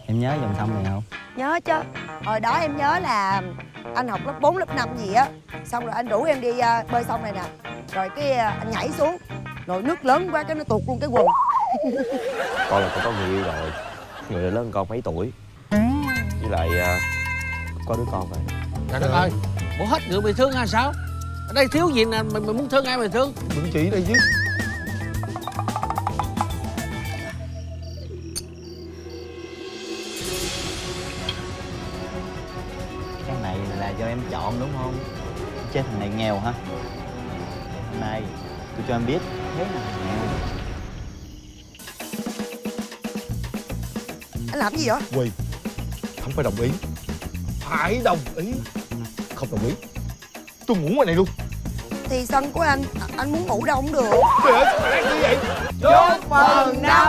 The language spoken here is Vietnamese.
Em nhớ dòng sông này không? Nhớ chứ. Hồi đó em nhớ là anh học lớp 4, lớp 5 gì á. Xong rồi anh rủ em đi bơi sông này nè. Rồi cái anh nhảy xuống. Rồi nước lớn quá cái nó tuột luôn cái quần. Con là con có người yêu rồi. Người lớn hơn con mấy tuổi. Với lại có đứa con rồi. Trời đất ơi, bộ hết người bị thương hay sao? Ở đây thiếu gì nè, mày muốn thương ai mày thương. Đừng chỉ đây chứ. Cái này là do em chọn đúng không? Chơi thằng này nghèo hả? Hôm nay tôi cho em biết thế nào là nghèo. Anh làm gì vậy? Quỳ, không phải đồng ý. Phải đồng ý. Không đồng ý, tôi ngủ ngoài này luôn. Thì sân của anh muốn ngủ đâu cũng được. Trời ơi, sao mày đang như vậy? Chúc mừng năm